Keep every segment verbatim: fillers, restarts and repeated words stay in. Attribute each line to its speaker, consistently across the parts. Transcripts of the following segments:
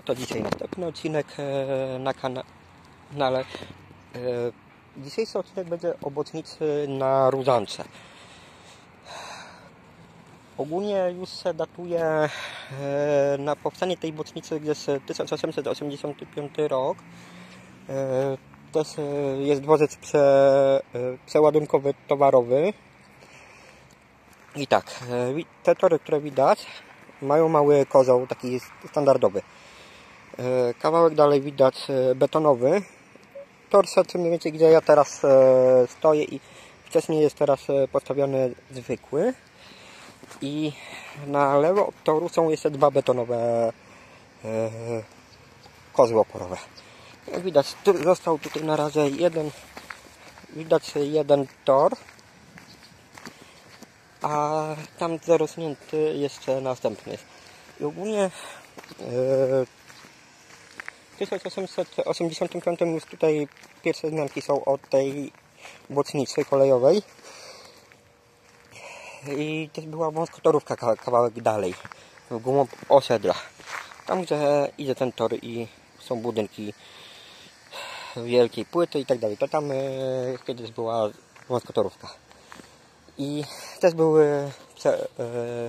Speaker 1: to dzisiaj następny odcinek na kanale. Dzisiejszy odcinek będzie o bocznicy na Różance. Ogólnie już się datuje na powstanie tej bocznicy gdzieś tysiąc osiemset osiemdziesiąty piąty rok. Też jest dworzec prze, przeładunkowy towarowy. I tak, te tory, które widać, mają mały kozioł, taki standardowy. Kawałek dalej widać betonowy. Tor szedł mniej więcej, gdzie ja teraz stoję, i wcześniej jest teraz postawiony zwykły. I na lewo od toru są jeszcze dwa betonowe kozły oporowe. Jak widać, został tutaj na razie jeden, widać jeden tor, a tam zarosnięty jeszcze następny jest. I ogólnie w tysiąc osiemset osiemdziesiątym piątym już tutaj pierwsze wzmianki są od tej bocznicy kolejowej. I też była wąskotorówka kawałek dalej, w głąb osiedla. Tam, gdzie idzie ten tor i są budynki wielkiej płyty i tak dalej, to tam kiedyś była wąskotorówka. I też były prze, e,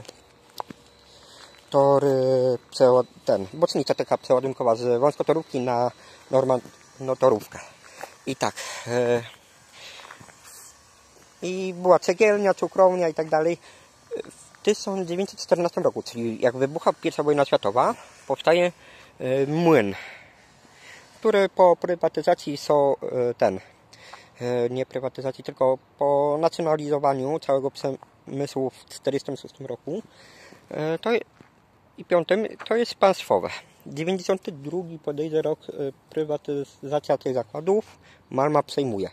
Speaker 1: tory, przeład, ten, bocznica taka przeładunkowa z wąskotorówki na normalną torówkę. I tak. E, I była cegielnia, cukrownia i tak dalej. W tysiąc dziewięćset czternastym roku, czyli jak wybucha pierwsza wojna światowa, powstaje e, młyn, który po prywatyzacji są e, ten, e, nie prywatyzacji, tylko po nacjonalizowaniu całego przemysłu w tysiąc dziewięćset czterdziestym szóstym roku e, to i piątym to jest państwowe. dziewięćdziesiąty drugi podejdzie rok, e, prywatyzacja tych zakładów, Malma przejmuje.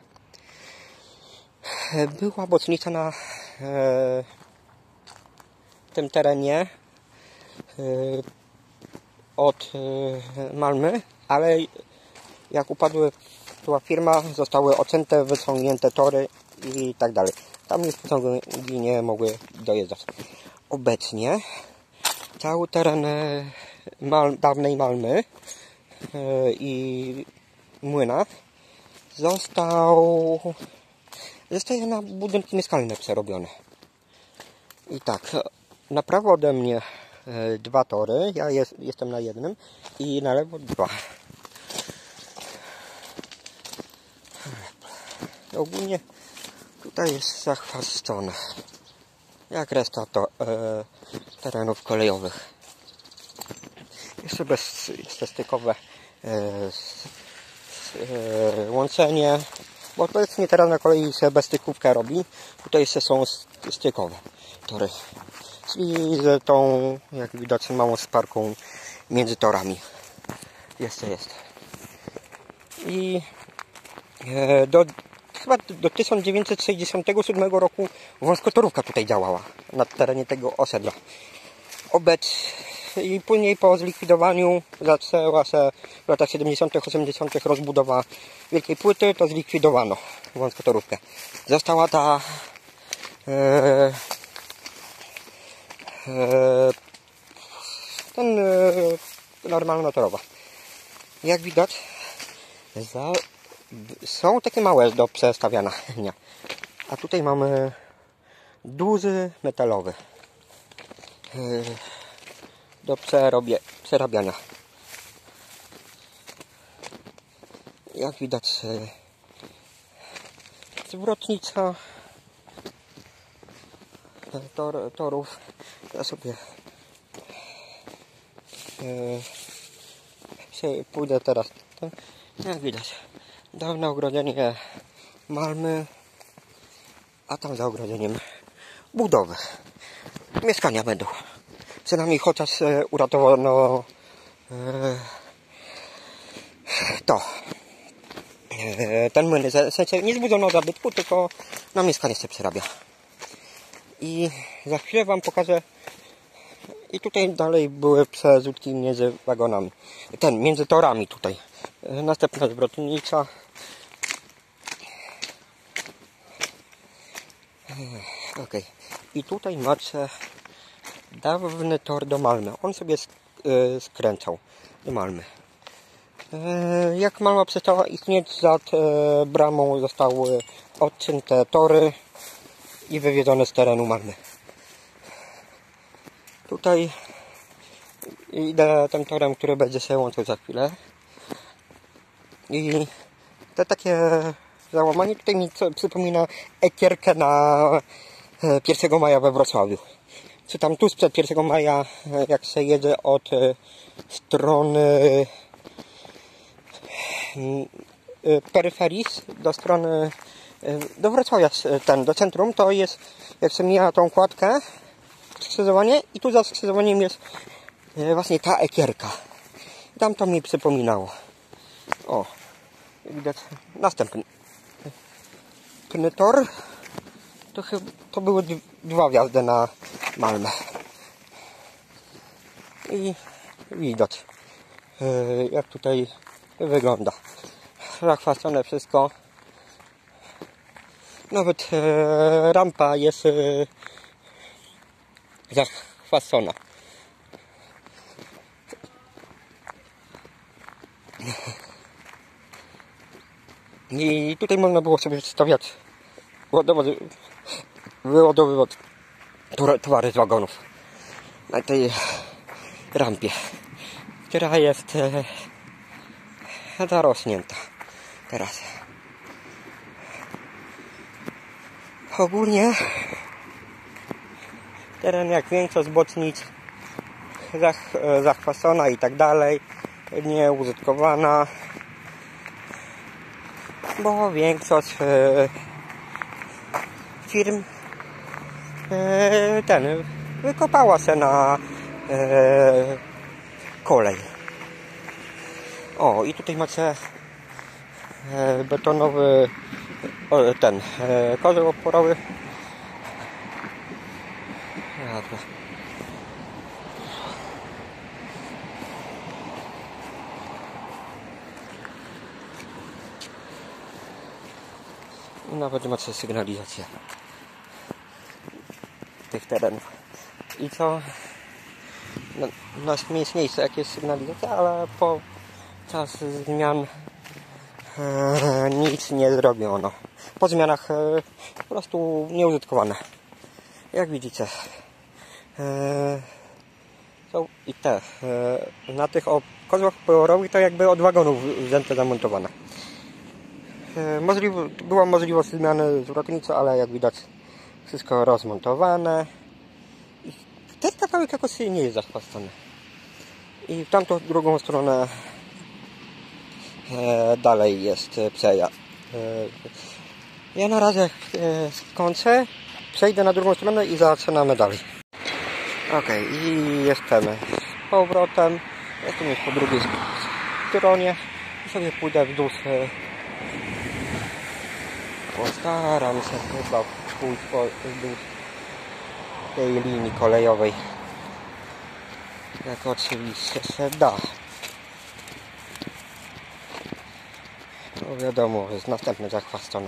Speaker 1: E, była bocznica na e, tym terenie e, od e, Malmy, ale jak upadły była firma, zostały odcięte, wyciągnięte tory i tak dalej. Tam już pociągi nie mogły dojeżdżać. Obecnie cały teren Mal, dawnej Malmy yy, i młyna został zostaje na budynki mieszkalne przerobione. I tak, na prawo ode mnie yy, dwa tory, ja jest, jestem na jednym, i na lewo dwa. Ogólnie tutaj jest zachwaszczone, jak reszta to, e, terenów kolejowych. Jeszcze bezstykowe e, e, łączenie, bo obecnie teraz na kolei się bezstykówkę robi. Tutaj jeszcze są stykowe tory, czyli z tą, jak widać, małą sparką między torami. Jeszcze jest. I e, do Chyba do tysiąc dziewięćset sześćdziesiątego siódmego roku wąskotorówka tutaj działała na terenie tego osiedla. Obecnie i później po zlikwidowaniu zaczęła się w latach siedemdziesiątych osiemdziesiątych rozbudowa wielkiej płyty, to zlikwidowano wąskotorówkę. Została ta e, e, ten e, normalna torowa. Jak widać, za są takie małe do przestawiania, a tutaj mamy duży metalowy do przerobie, przerabiania. Jak widać, zwrotnica tor, torów. Ja sobie się pójdę teraz. Jak widać, dawne ogrodzenie Malmy, a tam za ogrodzeniem budowy. Mieszkania będą. Przynajmniej chociaż e, uratowano e, to. E, ten młyn, w sensie nie zbudzono zabytku, tylko na mieszkanie się przerabia. I za chwilę wam pokażę. I tutaj dalej były przerzutki między wagonami. Ten, między torami tutaj. E, następna zwrotnica. Ok. I tutaj macie dawny tor do Malmy. On sobie skręcał. Malmy. Jak Malma przestała istnieć, za bramą zostały odcięte tory i wywiedzone z terenu Malmy. Tutaj idę tym torem, który będzie się łączył za chwilę. I te takie załamanie tutaj mi przypomina ekierkę na pierwszego maja we Wrocławiu. Czy tam tuż przed pierwszego maja, jak się jedzie od strony peryferii do strony do Wrocławia, ten, do centrum, to jest, jak się mija tą kładkę, skrzyżowanie i tu za skrzyżowaniem jest właśnie ta ekierka. Tam to mi przypominało. O, widać następny tor. To, chyba, to były dwa wjazdy na Malmę. I widać, jak tutaj wygląda. Zachwaszczone wszystko. Nawet rampa jest zachwaszczona. I tutaj można było sobie stawiać, ładować, wyładowywać towary z wagonów na tej rampie, która jest e, zarośnięta teraz. Ogólnie teren jak większość bocznic zach, zachwaszczona i tak dalej, nieużytkowana, bo większość e, firm e, ten wykopała się na e, kolej. O, i tutaj macie e, betonowy o, ten e, kozioł oporowy. I nawet macie sygnalizację tych terenów. I co? No, na miejsce jak jest sygnalizacja, ale po czas zmian e, nic nie zrobiono. Po zmianach e, po prostu nieużytkowane. Jak widzicie, e, są i te e, na tych kozłach oporowych to jakby od wagonów wzięte, zamontowane. E, możliwe, była możliwość zmiany zwrotnicy, ale jak widać wszystko rozmontowane. I ten kawałek jakoś nie jest zachwastany. I w tamtą drugą stronę e, dalej jest przejazd. E, ja na razie e, skończę, przejdę na drugą stronę i zaczynamy dalej. Ok, i jestem z powrotem. Jestem już po drugiej stronie i sobie pójdę wzdłuż. E, postaram się chyba pójść po wzdłuż tej linii kolejowej, jak oczywiście się da. No wiadomo, jest następne zachwaszczone.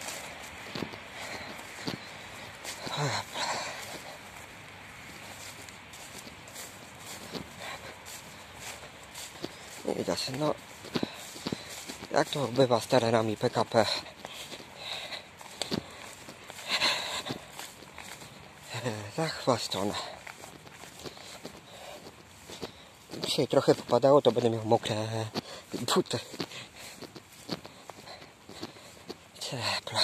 Speaker 1: Nie widać, no jak to bywa z terenami P K P. Zachwaszczone. Dzisiaj trochę popadało, to będę miał mokre buty. Ciepłe.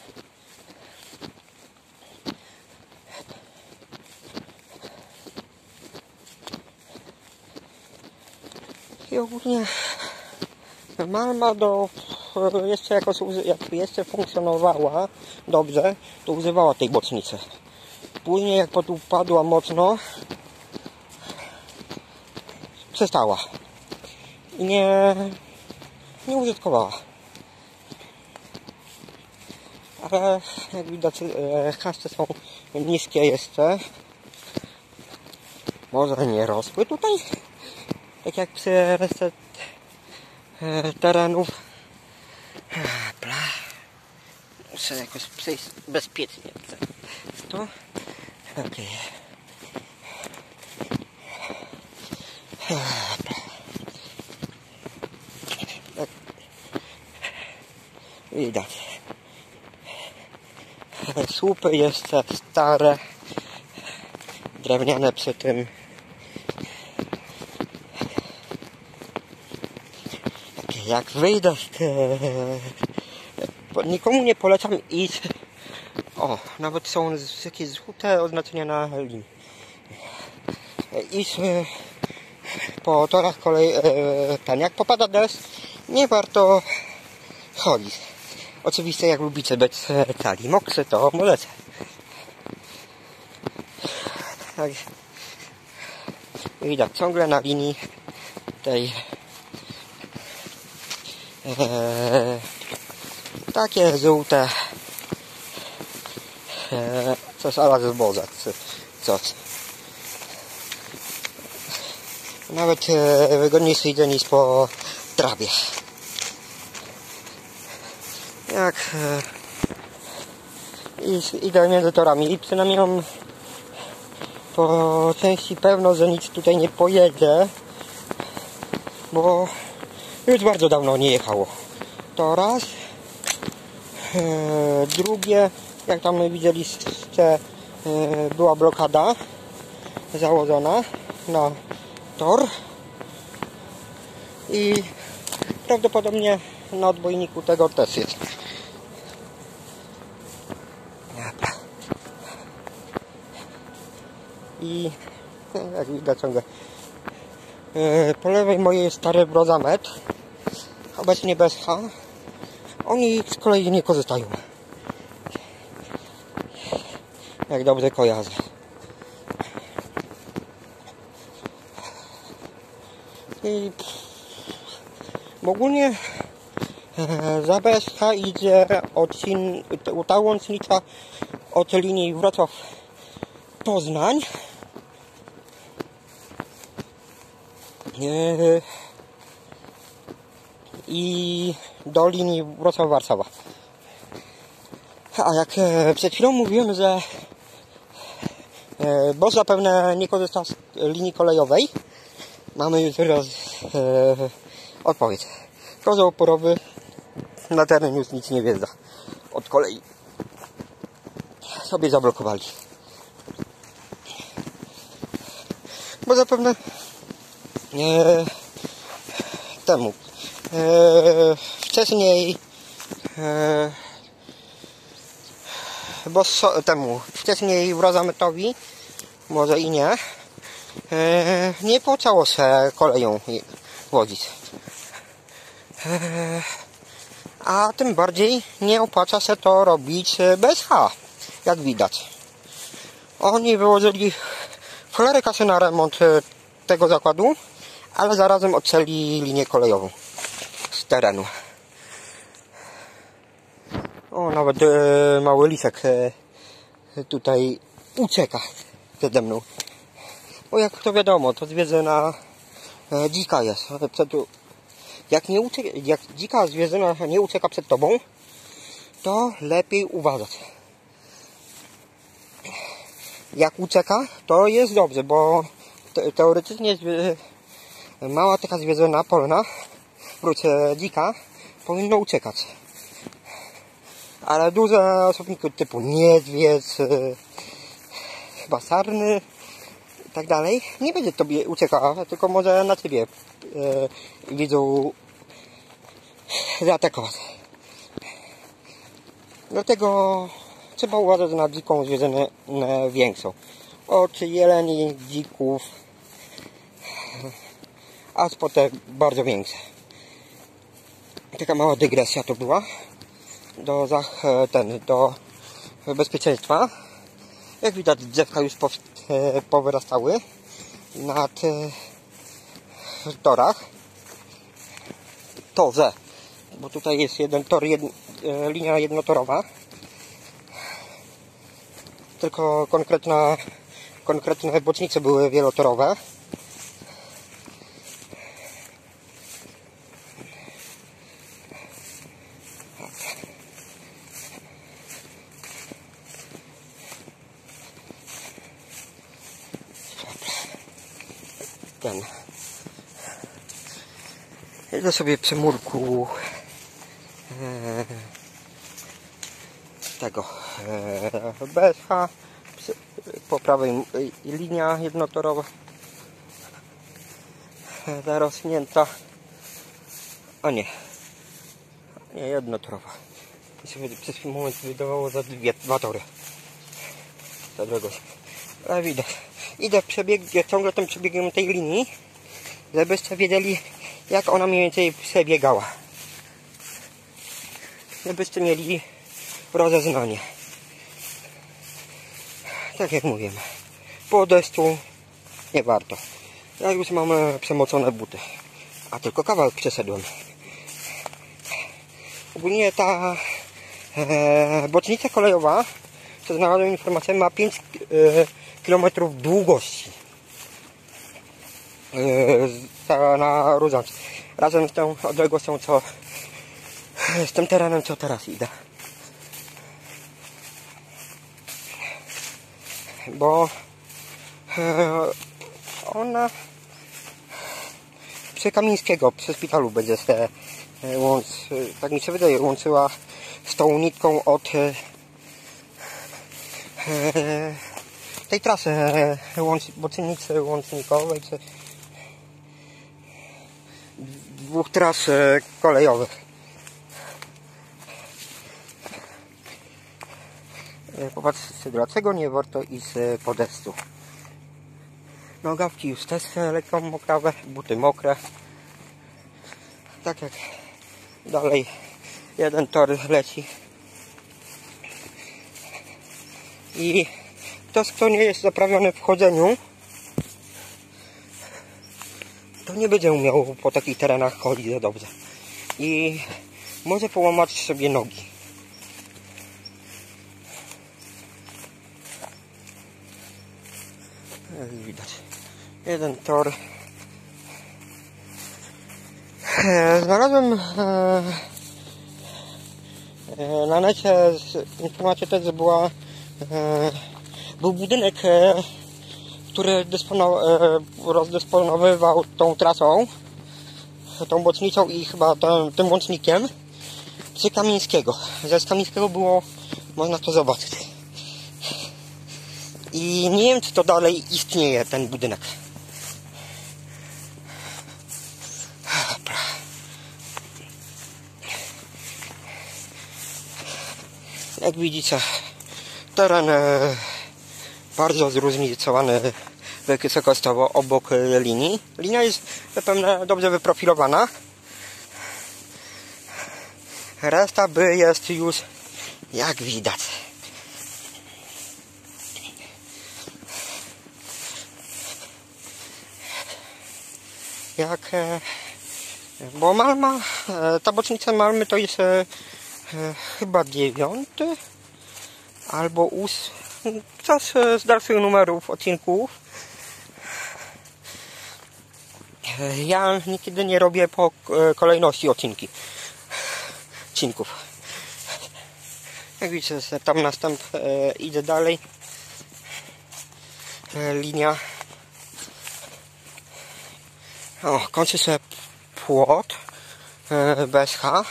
Speaker 1: I ogólnie Malma do jeszcze jakoś jak jeszcze funkcjonowała dobrze, to używała tej bocznicy. Później jak podupadła mocno, przestała i nie, nie użytkowała. Ale jak widać chaszcze są niskie jeszcze. Może nie rosły tutaj, tak jak przy reszcie terenów. Muszę jakoś przejść bezpiecznie. To? Okej. Widać. Słupy jeszcze stare, drewniane przy tym. Jak wyjdę, to nikomu nie polecam iść. O, nawet są jakieś żółte oznaczenia na linii. Iść po torach kolei, ten, jak popada deszcz, nie warto chodzić. Oczywiście jak lubicie być cali mokrzy, to możecie. Tak. Widać ciągle na linii tej e, takie żółte e, coś ala zboża, czy coś. Nawet e, wygodniejszy idzie niż po trawie. Jak e, idę między torami i przynajmniej mam po części pewno, że nic tutaj nie pojedzie, bo już bardzo dawno nie jechało. To raz. E, drugie, jak tam widzieliście, e, była blokada założona na tor i prawdopodobnie na odbojniku tego też jest. I jak widać ciągle e, po lewej mojej jest stary Brozamet, obecnie bez H. Oni z kolei nie korzystają, jak dobrze kojarzę. I ogólnie e, za B S H idzie odcin, ta łącznica od linii Wrocław-Poznań e, i do linii Wrocław-Warszawa. A jak e, przed chwilą mówiłem, że e, bo zapewne nie korzysta z linii kolejowej, mamy już teraz e, odpowiedź. Kozioł oporowy na teren już nic nie wjeżdża od kolei. Sobie zablokowali. Bo zapewne e, temu e, wcześniej e, bo so, temu wcześniej Brozametowi, może i nie, e, nie opłacało się koleją wozić. E, a tym bardziej nie opłaca się to robić bez H, jak widać. Oni wyłożyli w cholerę kasy na remont tego zakładu, ale zarazem odcięli linię kolejową z terenu. O, nawet e, mały lisek e, tutaj ucieka przede mną. Bo jak to wiadomo, to zwierzyna e, dzika jest. Przed, jak, nie ucieka, jak dzika zwierzyna nie ucieka przed tobą, to lepiej uważać. Jak ucieka, to jest dobrze, bo te, teoretycznie zwie, mała taka zwierzyna polna, wróć dzika, powinno uciekać. Ale duże osobniki typu niedźwiedź, yy, chyba sarny i tak dalej, nie będzie tobie uciekała, tylko może na ciebie yy, widzą zaatakować. Dlatego trzeba uważać na dziką zwierzynę większą. Od jeleni, dzików, aż potem bardzo większe. Taka mała dygresja to była. Do, zach, ten, do bezpieczeństwa. Jak widać, drzewka już po, powyrastały nad w torach. Torze, bo tutaj jest jeden tor, jed, linia jednotorowa. Tylko konkretna, konkretne bocznice były wielotorowe. Ten. Jedę sobie przy murku. Eee. tego e, B S H, po prawej e, linia jednotorowa e, zarosnięta, a nie, nie jednotorowa. I sobie przez chwilę moment wydawało za dwie, dwa tory. Za drogą. Ale widać. Idę przebieg, ciągle tym przebiegiem tej linii, żebyście wiedzieli, jak ona mniej więcej przebiegała. Żebyście mieli rozeznanie. Tak jak mówiłem, po deszczu nie warto. Ja już mam przemocone buty, a tylko kawałek przeszedłem. Ogólnie ta e, bocznica kolejowa, co znalazłem informację, ma pięć e, kilometrów długości e, na Różance. Razem z tą odległością, co z tym terenem, co teraz idę. Bo e, ona przy Kamińskiego, przy szpitalu będzie się łąc, tak mi się wydaje, łączyła z tą nitką od e, tej trasy e, łącz, bocznicy łącznikowej, czy dwóch tras e, kolejowych. E, popatrzcie, dlaczego nie warto iść po deszczu. Nogawki już też lekko mokrawe, buty mokre. Tak jak dalej jeden tor leci. I ktoś, kto nie jest zaprawiony w chodzeniu, to nie będzie umiał po takich terenach chodzić za dobrze. I może połamać sobie nogi. Jak widać. Jeden tor. Znalazłem na necie informację też, że była, był budynek, który rozdysponowywał tą trasą, tą bocznicą i chyba tym, tym łącznikiem przy Kamińskiego. Że z Kamińskiego było można to zobaczyć. I nie wiem, czy to dalej istnieje, ten budynek. Jak widzicie, teren e, bardzo zróżnicowany wysokościowo obok e, linii. Linia jest zapewne dobrze wyprofilowana. Reszta by jest już jak widać. Jak e, bo Malma, e, ta bocznica Malmy to jest e, e, chyba dziewiąty albo ósmy, coś z dalszych numerów odcinków. E, ja nigdy nie robię po e, kolejności odcinki odcinków. Jak widzicie, tam następ e, idę dalej. E, linia. O, kończy się płot e, B S H.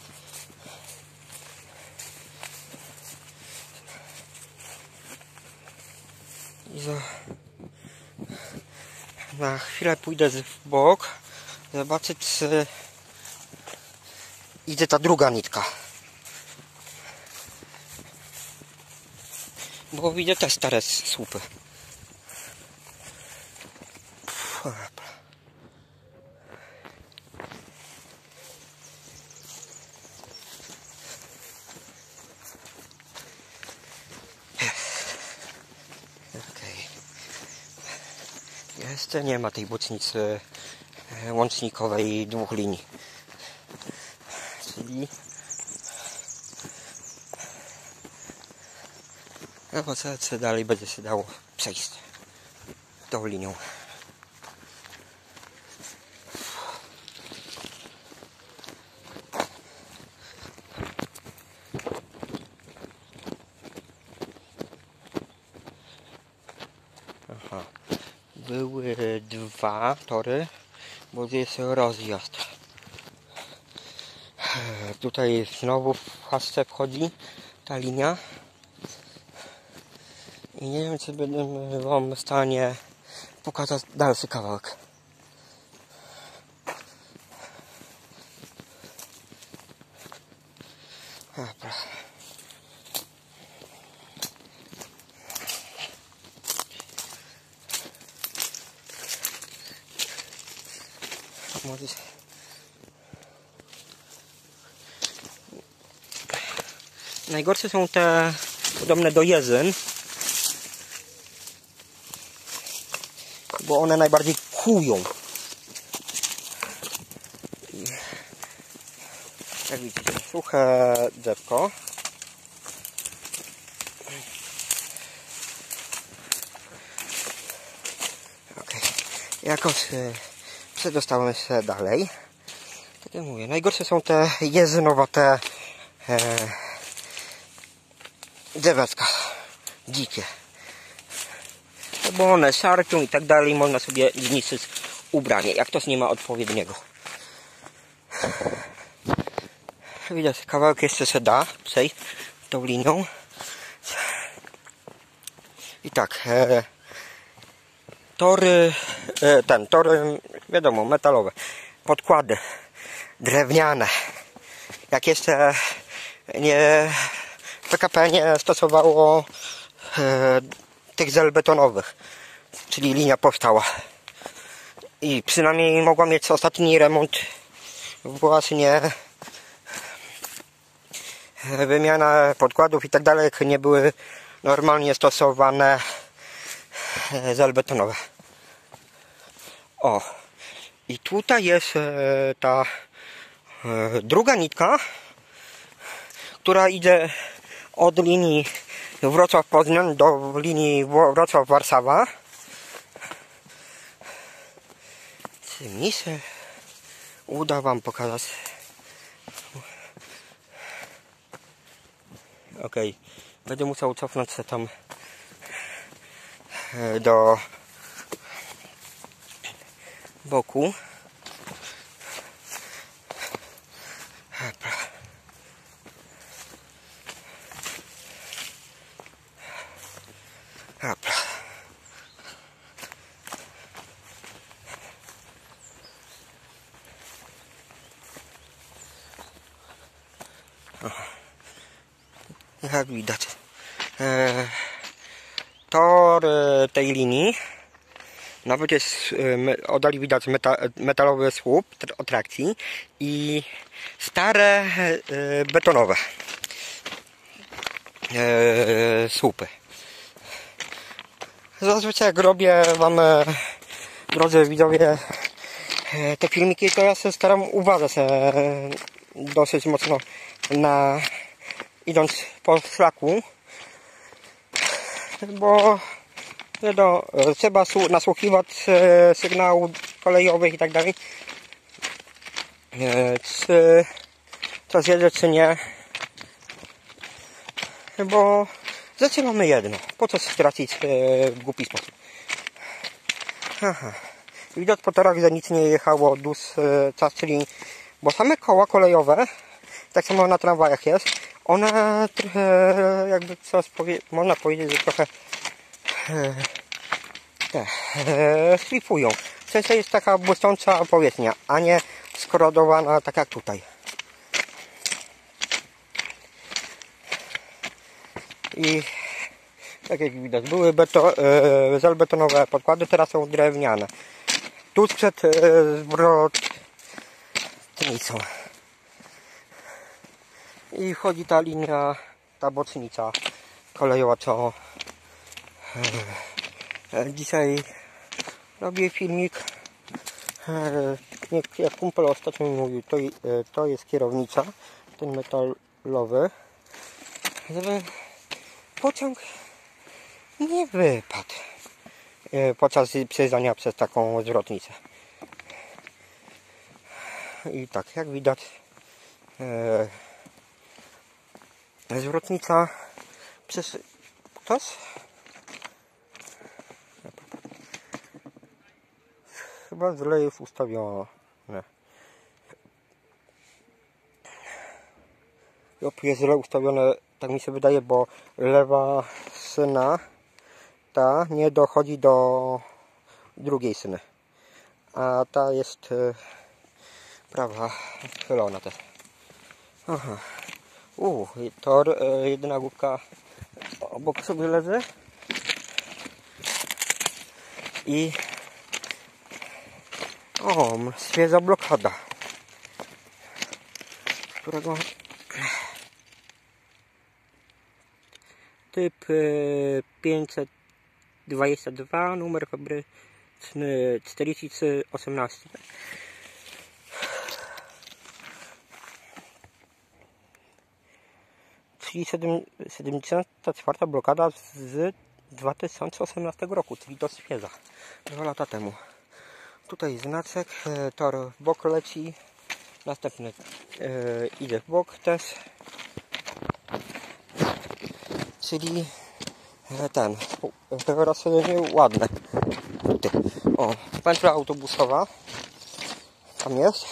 Speaker 1: I za... na chwilę pójdę w bok, zobaczyć, czy idzie ta druga nitka. Bo widzę te stare słupy. Jeszcze nie ma tej bocznicy łącznikowej dwóch linii. Czyli no bo co, co dalej będzie się dało przejść tą linią. Aha. Były dwa tory, bo jest rozjazd. Tutaj znowu w hasce wchodzi ta linia. I nie wiem, czy będę wam w stanie pokazać dalszy kawałek. Dobra. Może... Najgorsze są te podobne do jezyn, bo one najbardziej kłują. I jak widzicie, suche drzewko. Ok, jakoś przedostałem się dalej. Tak jak mówię, najgorsze są te jezynowate e, drzeweczka dzikie, bo one szarpią i tak dalej, można sobie zniszczyć ubranie, jak ktoś nie ma odpowiedniego. Widać, kawałek jeszcze się da przejść tą linią. I tak, e, tory, e, ten, tory, wiadomo, metalowe, podkłady drewniane. Jak jeszcze nie, P K P nie stosowało e, tych zel betonowych, czyli linia powstała. I przynajmniej mogła mieć ostatni remont właśnie, wymiana podkładów i tak dalej, jak nie były normalnie stosowane zel betonowe. O, i tutaj jest e, ta e, druga nitka, która idzie od linii Wrocław-Poznań do linii Wrocław-Warszawa. Czy mi się uda wam pokazać? Ok, będę musiał cofnąć się tam do boku. Dobra. Jak widać, e, tor e, tej linii nawet jest, e, oddali widać meta, metalowy słup o trakcji i stare e, betonowe e, słupy. Zazwyczaj jak robię wam, e, drodzy widzowie, e, te filmiki, to ja się staram uważać e, dosyć mocno na idąc po szlaku, bo wiadomo, trzeba nasłuchiwać e, sygnałów kolejowych i tak dalej, e, czy coś jedzie, czy nie, bo rzeczy mamy jedno, po co stracić e, w głupi sposób. Aha. Widać po torach, że nic nie jechało dłuższy czas, czyli bo same koła kolejowe, tak samo na tramwajach jest, one trochę, jakby coś powie, można powiedzieć, że trochę e, te, e, szlifują. W sensie jest taka błyszcząca powierzchnia, a nie skorodowana tak jak tutaj. I tak jak widać, były beto, e, żelbetonowe podkłady, teraz są drewniane. Tuż przed e, zwrotnicą. I wchodzi ta linia, ta bocznica kolejowa, co e, e, dzisiaj robię filmik. E, jak kumpel ostatnio mi mówił, to, e, to jest kierownica, ten metalowy, żeby pociąg nie wypadł e, podczas przejeżdżania przez taką zwrotnicę. I tak, jak widać, e, zwrotnica przez ktoś chyba źle jest ustawiona. jest źle ustawione, tak mi się wydaje, bo lewa szyna ta nie dochodzi do drugiej szyny, a ta jest yy, prawa schylona też. Aha. Uuu, tor, yy, jedyna główka obok sobie leży i o, świeża blokada, którego typ pięćset dwadzieścia dwa, numer fabryczny czterdzieści trzy osiemnaście. Czyli siedemdziesiąta czwarta blokada z dwa tysiące osiemnastego roku, czyli to świeża, dwa lata temu. Tutaj znaczek, tor w bok leci, następny yy, idzie w bok też, czyli ten, rozszerzenie ładne. O, pętla autobusowa tam jest.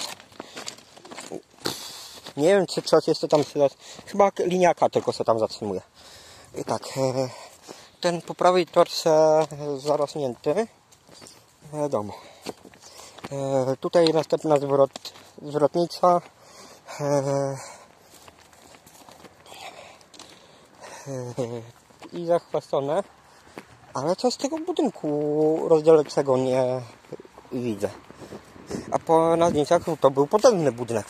Speaker 1: Nie wiem, czy coś jeszcze tam się, chyba liniaka tylko się tam zatrzymuje. I tak, ten po prawej torce zarośnięty, wiadomo. Tutaj następna zwrot, zwrotnica. I zachwastone, ale co z tego budynku rozdzielczego nie widzę. A po na zdjęciach to był potężny budynek.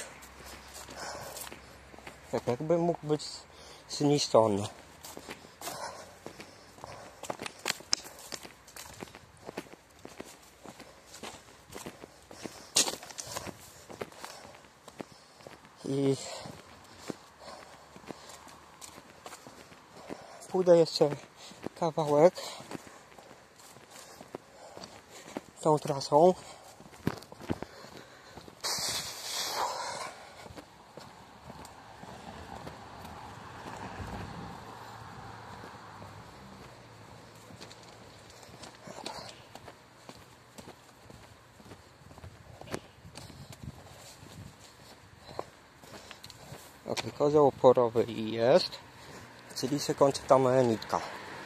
Speaker 1: Tak jakby mógł być zniszczony. I pójdę jeszcze kawałek tą trasą. Ok, kozioł oporowy jest, czyli się kończy tam nitka.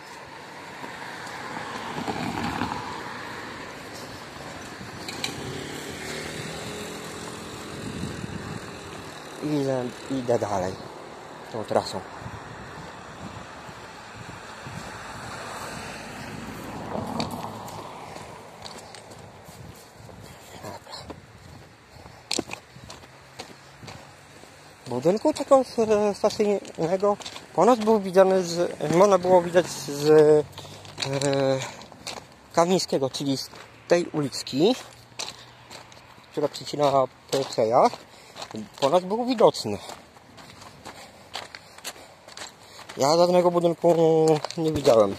Speaker 1: Idę, idę dalej tą trasą. Budynku tego stacyjnego ponoć był widziany z, można było widać z e, Kamińskiego, czyli z tej uliczki, która przecina Pelceja, ponoć był widoczny. Ja żadnego budynku nie widziałem.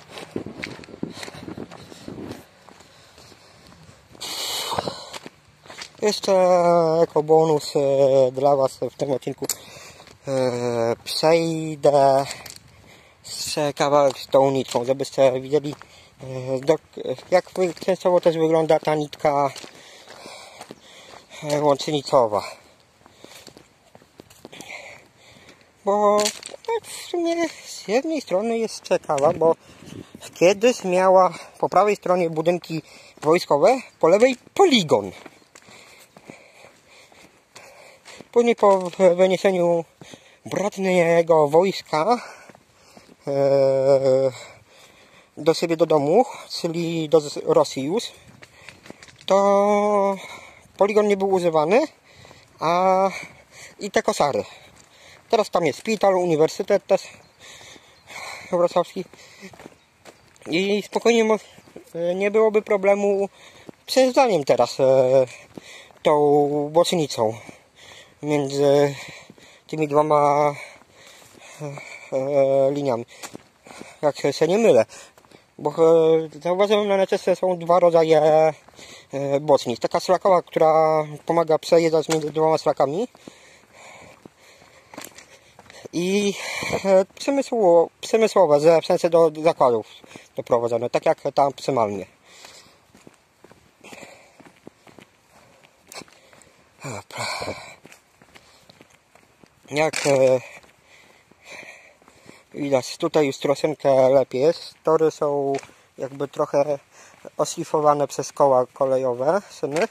Speaker 1: Jeszcze jako bonus e, dla Was w tym odcinku e, przejdę z kawałek z tą nitką, żebyście widzieli e, do, jak częściowo też wygląda ta nitka e, łącznicowa. Bo w sumie z jednej strony jest ciekawa, bo kiedyś miała po prawej stronie budynki wojskowe, po lewej poligon. Później po wyniesieniu bratniego wojska e, do siebie do domu, czyli do Rosji już, to poligon nie był używany, a i te kosary. Teraz tam jest szpital, uniwersytet też wrocławski i spokojnie nie byłoby problemu przejeżdżaniem teraz e, tą bocznicą między tymi dwoma e, liniami, jak się nie mylę, bo e, zauważyłem na necie, że są dwa rodzaje e, bocznic. Taka szlakowa, która pomaga przejeżdżać między dwoma szlakami, i e, przemysłowo, przemysłowe, że w sensie do zakładów doprowadzone, tak jak tam przy Malmie. Jak e, Widać, tutaj już troszeczkę lepiej jest. Tory są jakby trochę oszlifowane przez koła kolejowe, syny.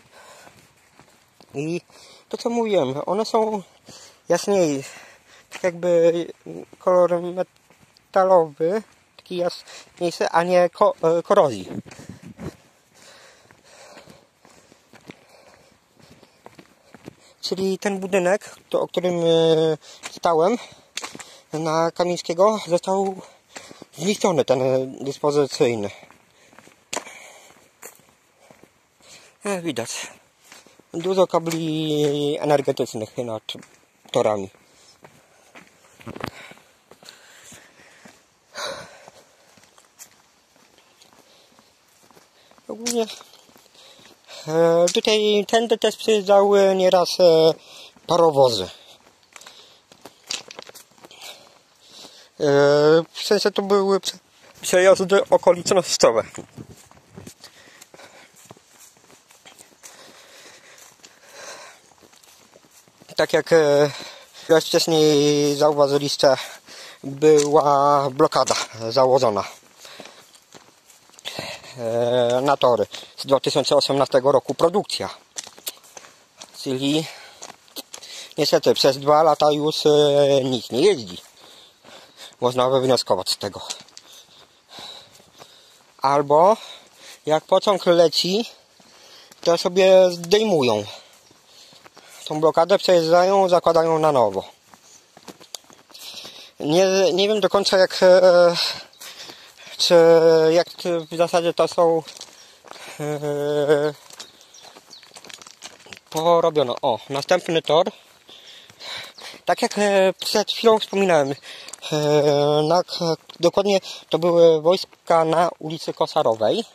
Speaker 1: I to co mówiłem, one są jaśniej, tak jakby kolor metalowy, taki jaśniejszy, a nie ko korozji. Czyli ten budynek, to, o którym czytałem, na Kamińskiego, został zniszczony, ten dyspozycyjny. E, widać. Dużo kabli energetycznych nad torami. Ogólnie e, tutaj tędy też przyjeżdżały nieraz e, parowozy. E, w sensie to były przejazdy okolicznościowe. Tak jak e, wcześniej zauważyliście, była blokada założona e, na tory z dwa tysiące osiemnastego roku produkcja. Czyli niestety przez dwa lata już e, nic nie jeździ. Można wywnioskować z tego. Albo jak pociąg leci, to sobie zdejmują tą blokadę, przejeżdżają, zakładają na nowo. Nie, nie wiem do końca jak e, czy jak w zasadzie to są e, porobione. O, następny tor. Tak jak e, przed chwilą wspominałem, e, na, dokładnie to były wojska na ulicy Kosarowej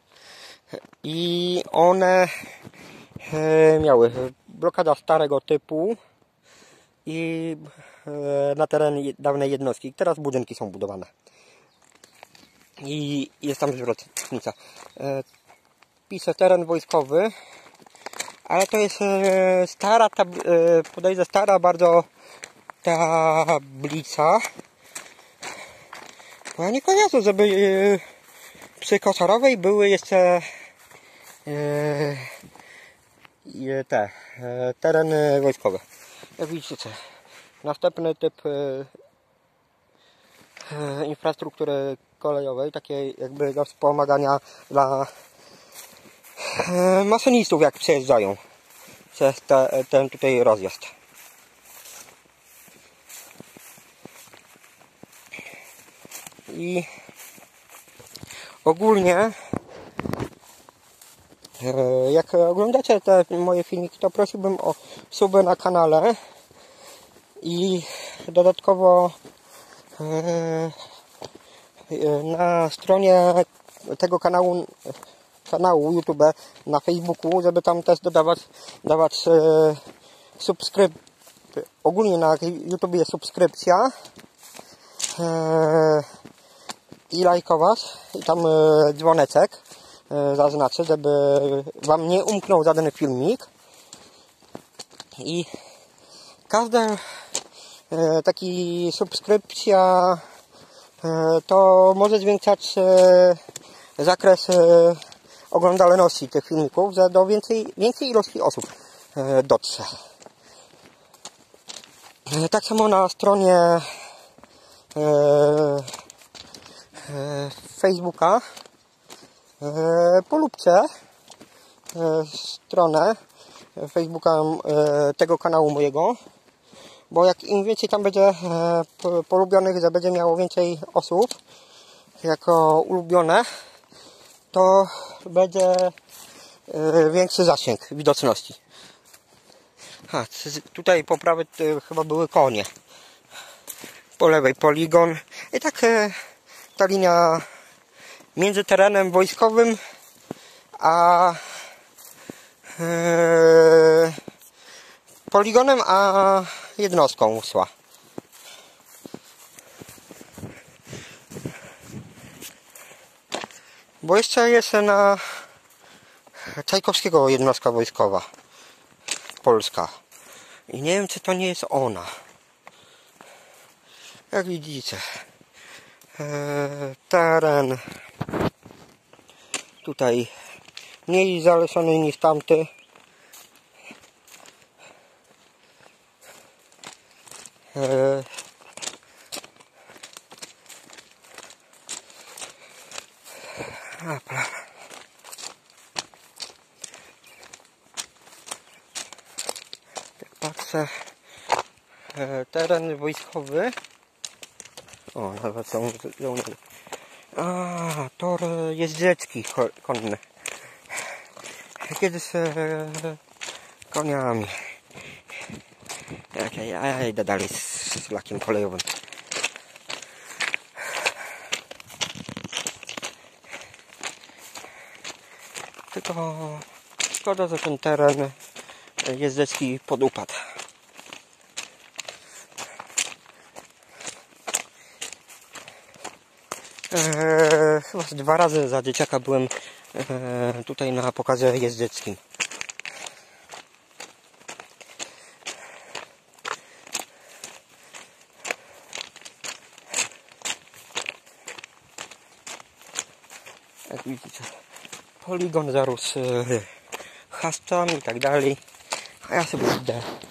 Speaker 1: i one e, miały blokada starego typu i e, na teren dawnej jednostki. Teraz budynki są budowane i jest tam zwrotnica. E, pisze teren wojskowy, ale to jest e, stara, tab, e, podejrzę stara bardzo tablica. Bo ja nie kojarzę, żeby e, przy Kosarowej były jeszcze e, te e, tereny wojskowe. Jak widzicie, następny typ e, e, infrastruktury kolejowej, takiej jakby do wspomagania dla e, maszynistów, jak przejeżdżają przez te, ten tutaj rozjazd. I ogólnie jak oglądacie te moje filmiki, to prosiłbym o suby na kanale i dodatkowo na stronie tego kanału kanału YouTube na Facebooku, żeby tam też dodawać dawać subskryp ogólnie na YouTube jest subskrypcja i lajkować i tam dzwoneczek zaznaczę, żeby wam nie umknął żaden filmik. I każda e, taki subskrypcja e, to może zwiększać e, zakres e, oglądalności tych filmików, że do więcej, większej ilości osób e, dotrze. E, tak samo na stronie e, e, Facebooka E, polubcie e, stronę Facebooka e, tego kanału mojego, bo jak im więcej tam będzie e, polubionych, że będzie miało więcej osób jako ulubione, to będzie e, większy zasięg widoczności. A, tutaj po prawej chyba były konie, po lewej poligon i tak e, ta linia między terenem wojskowym a e, poligonem a jednostką szła. Bo jeszcze jest na Czajkowskiego jednostka wojskowa polska i nie wiem, czy to nie jest ona. Jak widzicie, teren tutaj mniej zalesiony niż tamty. Tak patrzę, teren wojskowy. O, nawet są żołnierze. A, tor jeździecki konny. Kiedyś e, koniami. Jak ja, ja idę dalej z szlakiem kolejowym. Tylko szkoda, że ten teren jeździecki podupadł. Eee, chyba dwa razy za dzieciaka byłem eee, tutaj na pokazie jeździeckim. Jak widzicie, poligon zarósł e, chaszczami i tak dalej, a ja sobie idę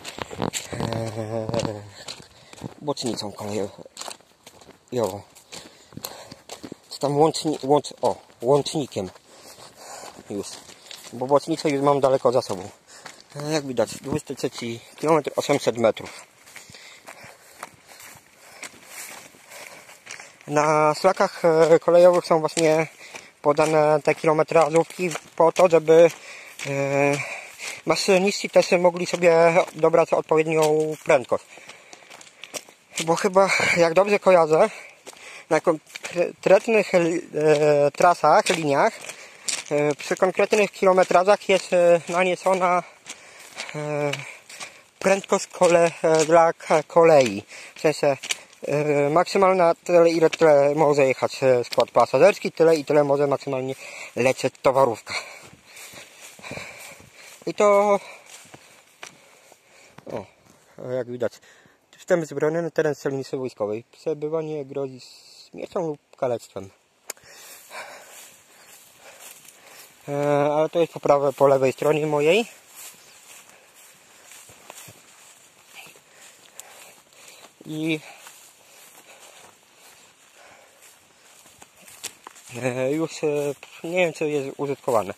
Speaker 1: e, bocznicą kolejową. Czy tam łączni, łącz, o, łącznikiem już, bo bocznicę już mam daleko za sobą. E, jak widać, dwudziesty trzeci kilometr, osiemset metrów. Na szlakach kolejowych są właśnie podane te kilometrażówki po to, żeby e, maszyniści też mogli sobie dobrać odpowiednią prędkość. Bo chyba, jak dobrze kojarzę, na konkretnych e, trasach, liniach, e, przy konkretnych kilometrażach jest e, naniesiona e, prędkość kole, e, dla kolei. W sensie e, maksymalna tyle, ile tyle może jechać skład pasażerski, tyle i tyle może maksymalnie lecieć towarówka. I to, o, jak widać, wstęp zbrojony, teren strzelnicy wojskowej. Przebywanie grozi śmiercią lub kalectwem. E, ale to jest po prawej, po lewej stronie mojej. I e, już e, nie wiem, co jest użytkowane.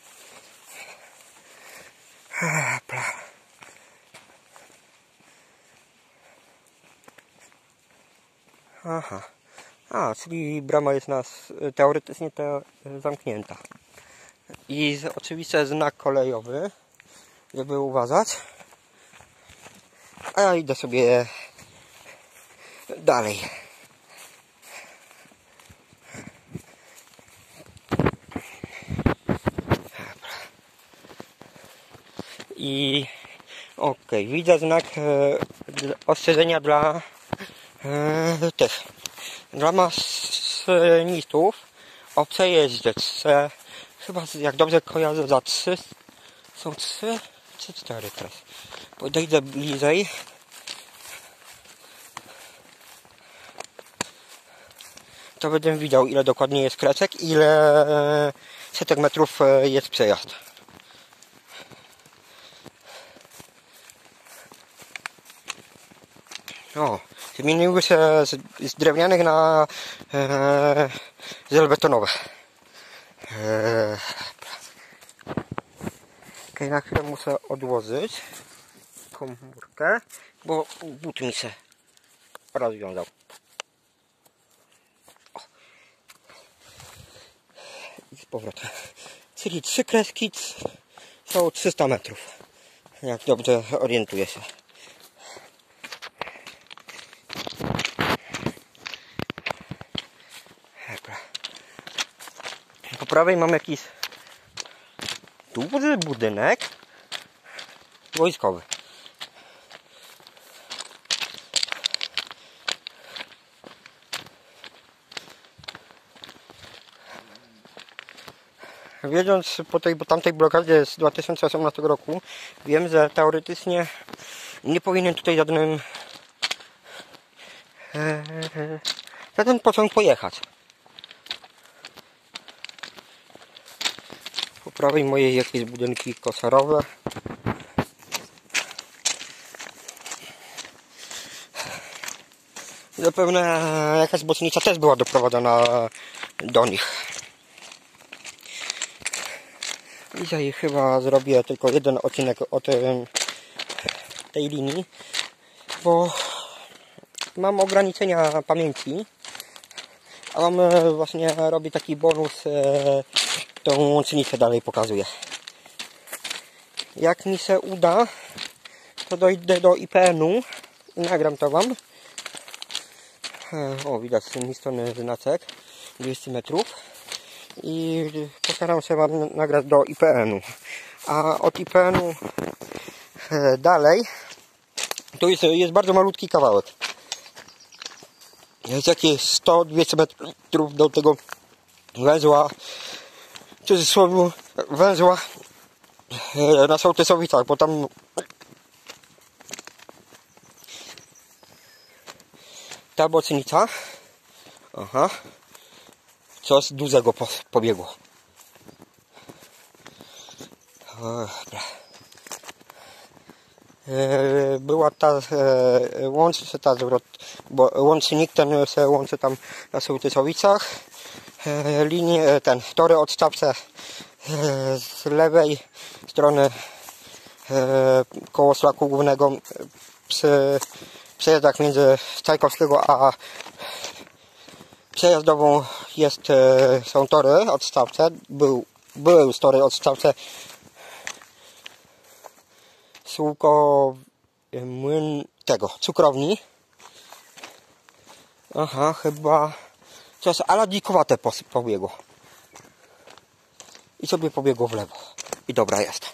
Speaker 1: Aha. A, czyli brama jest nas teoretycznie te, zamknięta. I z, oczywiście znak kolejowy, żeby uważać. A ja idę sobie dalej. I okej, okay, widzę znak e, ostrzeżenia dla e, tych, dla maszynistów o przejeździe. E, chyba, jak dobrze kojarzę, za trzy, są trzy czy cztery teraz. Podejdę bliżej. To będę widział, ile dokładnie jest kresek, ile setek metrów jest przejazd. O, zmieniły się z, z drewnianych na e, żelbetonowe. E, okay, na chwilę muszę odłożyć komórkę, bo but mi się rozwiązał. O. I z powrotem. Czyli trzy kreski są trzysta metrów. Jak dobrze orientuję się. Po prawej mam jakiś duży budynek wojskowy. Wiedząc po tej, bo tamtej blokadzie z dwa tysiące osiemnastego roku, wiem, że teoretycznie nie powinien tutaj żadnym za ten pociąg pojechać. Po prawej mojej jakieś budynki kosarowe. Zapewne jakaś bocznica też była doprowadzona do nich. Dzisiaj chyba zrobię tylko jeden odcinek o tym, tej linii, bo mam ograniczenia pamięci, a mam właśnie robię taki bonus, tą łącznicę dalej pokazuję. Jak mi się uda, to dojdę do I P N-u i nagram to wam. O, widać z tej strony znaczek dwieście metrów i postaram się wam nagrać do I P N-u, a od I P N-u dalej to jest, jest bardzo malutki kawałek. Jest jakieś sto dwieście metrów do tego węzła, w cudzysłowie węzła na Sołtysowicach, bo tam ta bocznica, aha, coś dużego po, pobiegło. Dobra. E, była ta e, łączy ta zwrot, bo łącznik ten się łączy tam na Sołtysowicach. E, linie, ten tory odstawcze e, z lewej strony e, koło szlaku głównego przy przejazdach między Czajkowskiego a przejazdową jest, są tory odstawcze. Był, były już tory odstawcze. Słupko młyn tego, cukrowni. Aha, chyba coś ale dzikowate pobiegło. I sobie pobiegło w lewo. I dobra jest.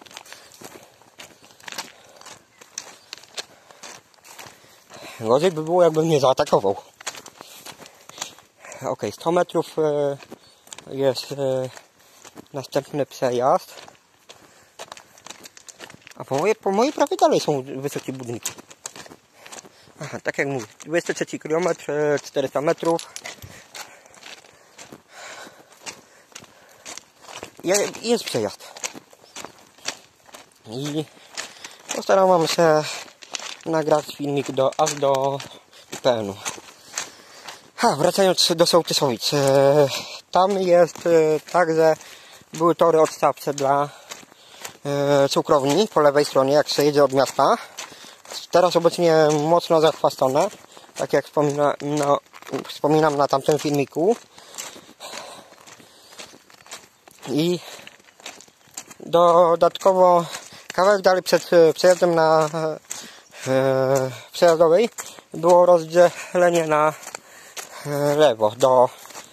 Speaker 1: Gorzej by było, jakbym nie zaatakował. Ok, sto metrów jest następny przejazd. A po mojej, po mojej prawej dalej są wysokie budynki. Aha, tak jak mówię, dwudziesty trzeci kilometr, czterysta metrów. I jest przejazd. I postaram się nagrać filmik do, aż do I P N-u. Ha, wracając do Sołtysowic. E, tam jest e, także były tory odstawcze dla e, cukrowni po lewej stronie, jak się jedzie od miasta. Teraz obecnie mocno zachwastone, tak jak wspomina, no, wspominam na tamtym filmiku. I dodatkowo kawałek dalej przed przejazdem na e, przejazdowej było rozdzielenie na e, lewo do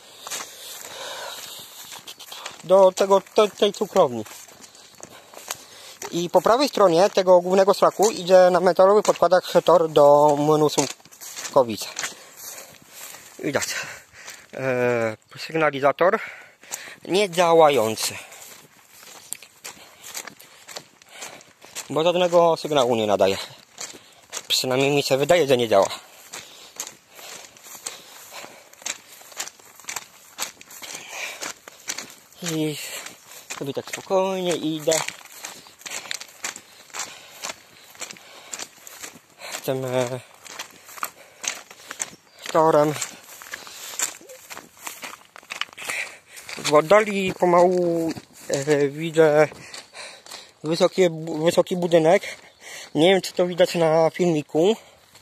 Speaker 1: do tego te, tej cukrowni. I po prawej stronie tego głównego szlaku idzie na metalowych podkładach tor do młynu Sułkowice. Widać e, sygnalizator nie działający, bo żadnego sygnału nie nadaje. Przynajmniej mi się wydaje, że nie działa. I sobie tak spokojnie idę tym e, torem. W oddali pomału e, widzę wysokie, wysoki budynek. Nie wiem, czy to widać na filmiku.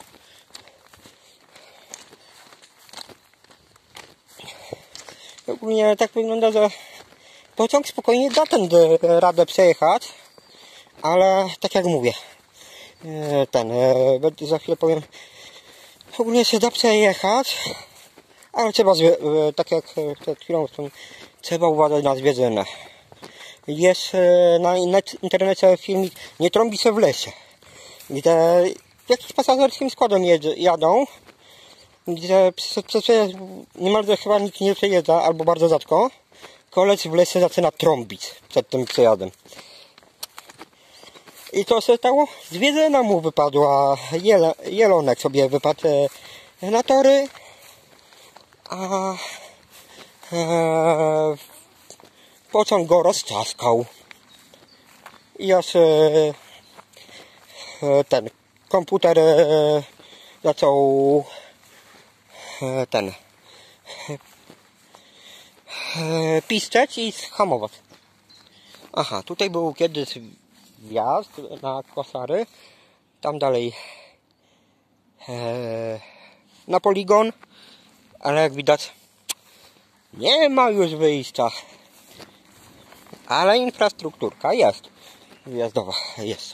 Speaker 1: Ogólnie tak wygląda, że pociąg spokojnie da tędy radę przejechać, ale tak jak mówię, ten, za chwilę powiem, ogólnie się da przejechać, ale trzeba, tak jak przed chwilą wspomniałem, trzeba uważać na zwierzynę. Jest na internecie filmik "Nie trąbi się w lesie", gdzie jakimś pasażerskim składem jedzie, jadą, gdzie przez niemalże chyba nikt nie przejeżdża, albo bardzo rzadko. Koleś w lesie zaczyna trąbić przed tym przejazdem. I co się stało? Zwierzyna mu wypadła, Jele, jelonek sobie wypadł na tory, a e, pociąg go rozczaskał. I aż e, ten komputer e, zaczął e, ten e, piszczeć i hamować. Aha, tutaj był kiedyś wjazd na Kosary, tam dalej e, na poligon, ale jak widać nie ma już wyjścia, ale infrastrukturka jest wjazdowa jeszcze.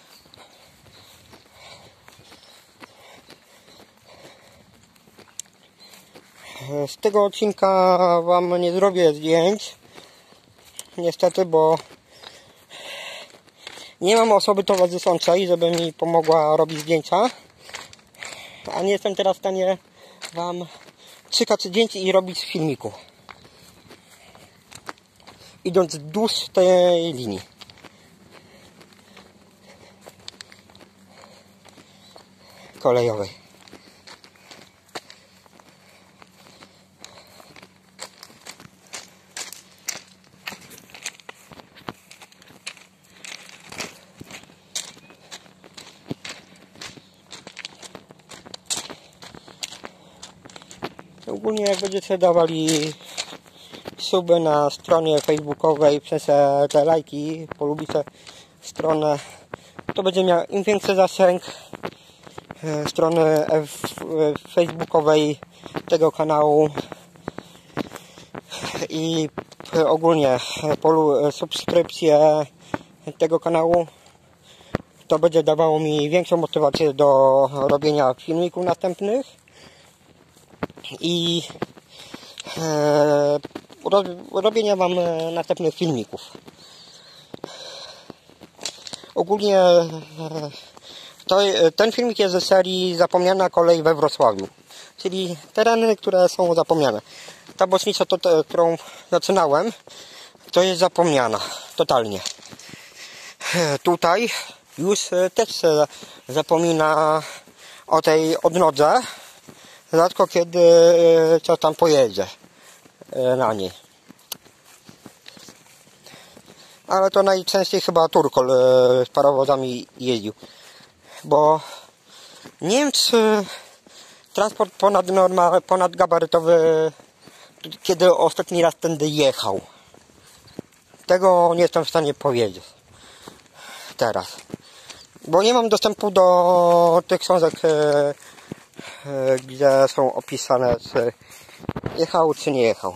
Speaker 1: Z tego odcinka wam nie zrobię zdjęć, niestety, bo nie mam osoby towarzyszącej, żeby mi pomogła robić zdjęcia, a nie jestem teraz w stanie wam trzykać zdjęć i robić filmiku, idąc wzdłuż tej linii. Kolejowej. Ogólnie jak będziecie dawali suby na stronie facebookowej, przez te lajki, polubicie stronę, to będzie miał im większy zasięg strony facebookowej tego kanału i ogólnie polu, subskrypcję tego kanału, to będzie dawało mi większą motywację do robienia filmików następnych i e, robienia wam następnych filmików. Ogólnie e, to, ten filmik jest ze serii Zapomniana kolej we Wrocławiu, czyli tereny, które są zapomniane. Ta bocznica, to, to, którą zaczynałem, to jest zapomniana totalnie. E, tutaj już też się zapomina o tej odnodze, rzadko kiedy co tam pojedzie na niej. Ale to najczęściej chyba Turkol z parowozami jeździł. Bo nie wiem, czy transport ponadnorma, ponadgabarytowy kiedy ostatni raz tędy jechał. Tego nie jestem w stanie powiedzieć teraz. Bo nie mam dostępu do tych książek, gdzie są opisane, czy jechał, czy nie jechał.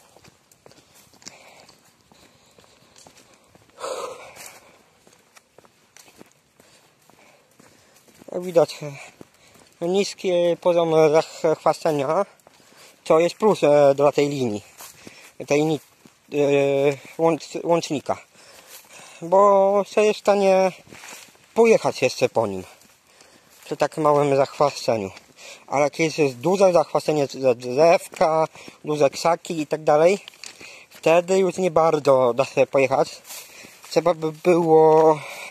Speaker 1: Jak widać, niski poziom zachwaszczenia, co jest plus dla tej linii, tej łącznika, bo się jest w stanie pojechać jeszcze po nim przy takim małym zachwaszczeniu. Ale kiedy jest duże zachwaszczenie ze drzewka, duże krzaki i tak dalej, wtedy już nie bardzo da się pojechać. Trzeba by było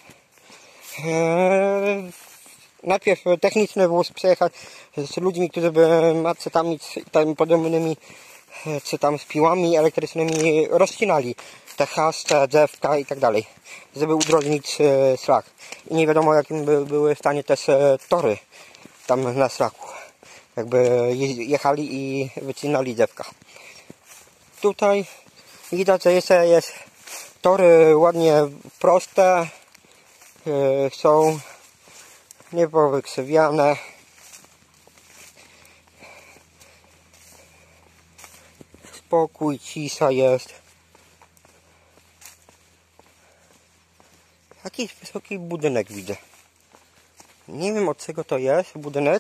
Speaker 1: ee, najpierw techniczny wóz przejechać z ludźmi, którzy by macetami i tam podobnymi, czy tam z piłami elektrycznymi rozcinali te chaszcze, drzewka i tak dalej, żeby udrożnić e, szlak. I nie wiadomo, jakim by były w stanie też e, tory tam na szlaku, jakby jechali i wycinali drzewka. Tutaj widać, że jeszcze jest tory ładnie proste, e, są niepowykrzywiane. Spokój, cisza jest. Jakiś wysoki budynek widzę. Nie wiem, od czego to jest budynek.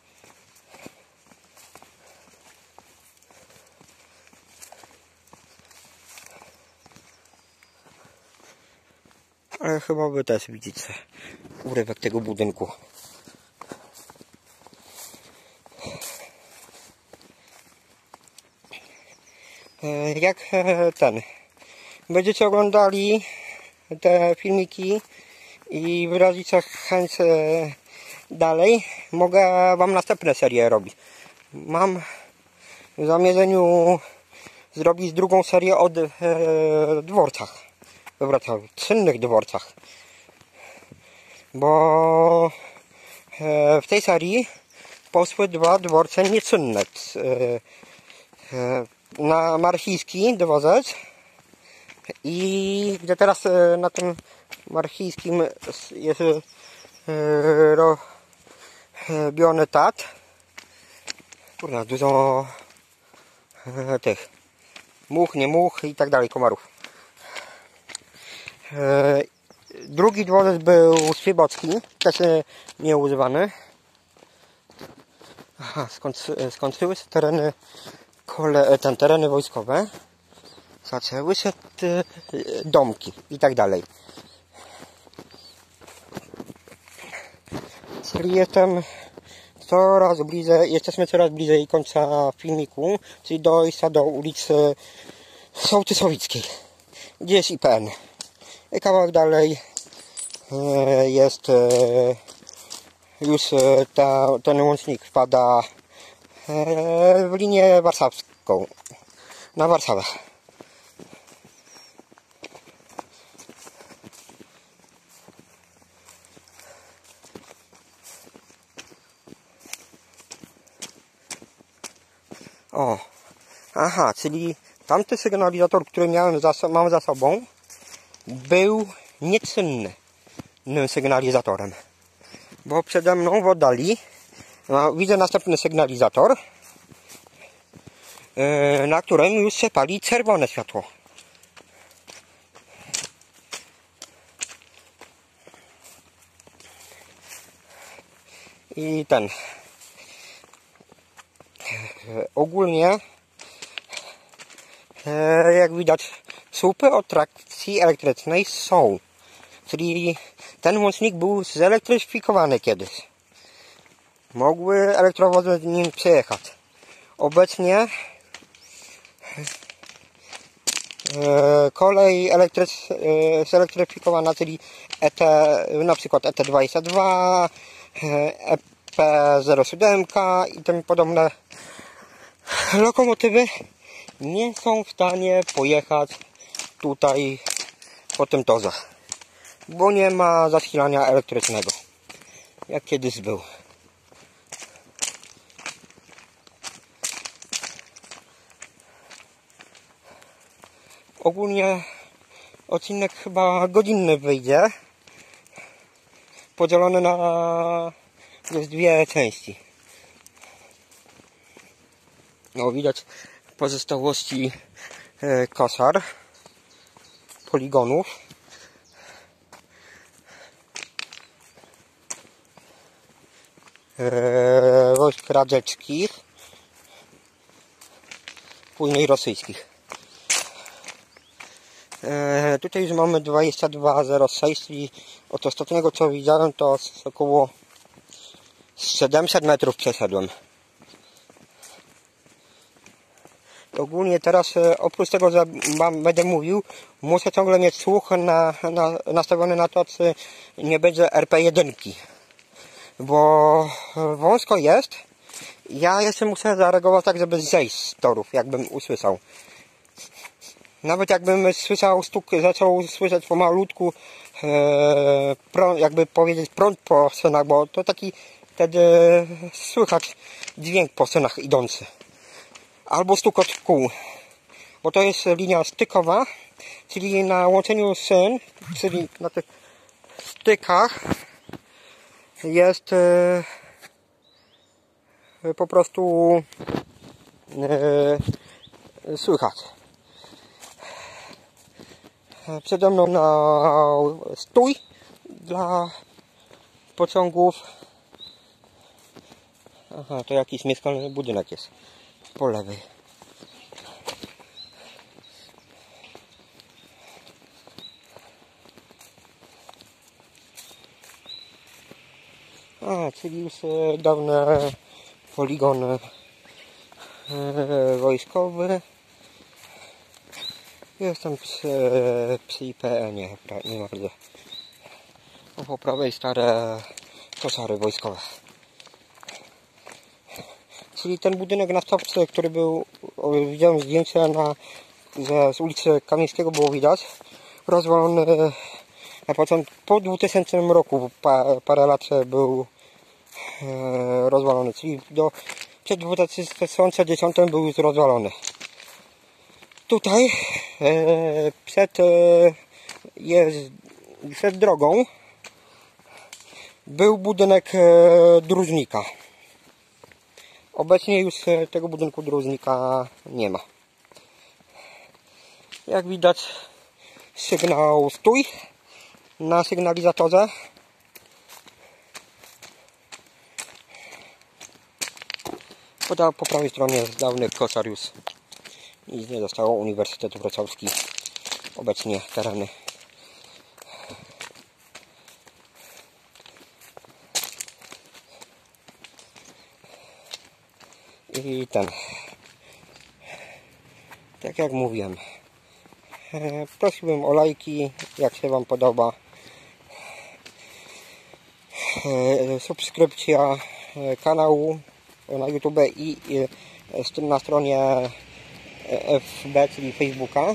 Speaker 1: Ale chyba wy też widzicie urywek tego budynku. Jak ten będziecie oglądali te filmiki i wyrazicie chęć dalej mogę Wam następne serie robić. Mam w zamierzeniu zrobić drugą serię o e, dworcach we Wrocławiu, czynnych dworcach, bo e, w tej serii posły dwa dworce nieczynne. E, e, na Marchijski dworzec i gdzie teraz e, na tym Marchijskim jest e, robiony tat. Kurna, dużo e, tych much, nie much i tak dalej, komarów. E, drugi dworzec był Świebocki, też e, nieużywany. Aha, skąd, skończyły się tereny kole, ten, tereny wojskowe. Zaczęły się te domki i tak dalej. Czyli jestem coraz bliżej, jesteśmy coraz bliżej końca filmiku, czyli dojścia do ulicy Sołtysowickiej, gdzie jest I P N. I kawałek dalej jest już ta, ten łącznik wpada w linię warszawską, na Warszawę. O, aha, czyli tamty sygnalizator, który miałem za, mam za sobą, był nieczynnym sygnalizatorem, bo przede mną w oddali no, widzę następny sygnalizator, yy, na którym już się pali czerwone światło. I ten yy, ogólnie yy, jak widać słupy od trakcji elektrycznej są. Czyli ten łącznik był zelektryfikowany kiedyś. Mogły elektrowozy nim przejechać. Obecnie e, kolej elektrycz, e, zelektryfikowana, czyli E T, na przykład E T dwadzieścia dwa, E P zero siedem i tym podobne lokomotywy nie są w stanie pojechać tutaj po tym torze, bo nie ma zasilania elektrycznego, jak kiedyś był. Ogólnie odcinek chyba godzinny wyjdzie, podzielony na jest dwie części. No, widać pozostałości e, koszar, poligonów. E, wojsk radzieckich, później rosyjskich. E, tutaj już mamy dwadzieścia dwa zero sześć, czyli od ostatniego co widziałem to około siedemset metrów przeszedłem. Ogólnie teraz oprócz tego, że będę mówił, muszę ciągle mieć słuch na, na, nastawiony na to, czy nie będzie R P jeden, bo wąsko jest. Ja jeszcze muszę zareagować tak, żeby zejść z torów, jakbym usłyszał. Nawet jakbym słyszał stuk, zaczął słyszeć pomalutku, e, prąd, jakby powiedzieć prąd po scenach, bo to taki wtedy słychać dźwięk po scenach idący. Albo stukot kół, bo to jest linia stykowa, czyli na łączeniu szyn, czyli na tych stykach jest e, po prostu e, słychać. Przede mną na stój dla pociągów. Aha, to jakiś mieszkalny budynek jest po lewej. A, czyli już e, dawne poligony e, wojskowy. Jestem przy, przy I P N ie, nie bardzo. Po prawej stare koszary wojskowe. Czyli ten budynek na stopce, który był, widziałem zdjęcie na, że z ulicy Kamieńskiego było widać, rozwalony na początku, po dwutysięcznym roku, pa, parę lat był e, rozwalony, czyli do, przed dwa tysiące dziesiątym był już rozwalony. Tutaj e, przed, e, jest, przed drogą był budynek e, dróżnika. Obecnie już tego budynku dróżnika nie ma. Jak widać, sygnał stój na sygnalizatorze. Po, po prawej stronie jest dawny koszar, już nic nie zostało. Uniwersytet Wrocławski, obecnie tereny. I ten, tak jak mówiłem, prosiłbym o lajki, jak się Wam podoba, subskrypcja kanału na YouTube i na stronie F B, czyli Facebooka.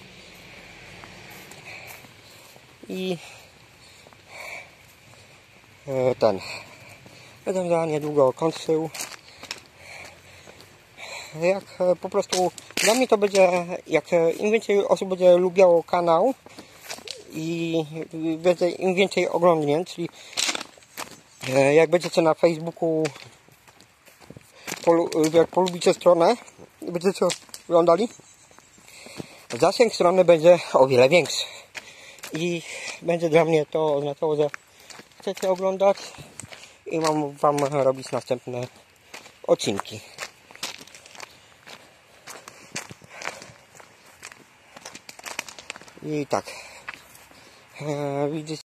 Speaker 1: I ten, będę za niedługo kończył. Jak po prostu dla mnie to będzie, jak im więcej osób będzie lubiało kanał i więcej, im więcej oglądnięć, czyli jak będziecie na Facebooku, jak polubicie stronę i będziecie oglądali, zasięg strony będzie o wiele większy i będzie dla mnie to oznaczało, że chcecie oglądać i mam Wam robić następne odcinki. I tak, e, widzicie.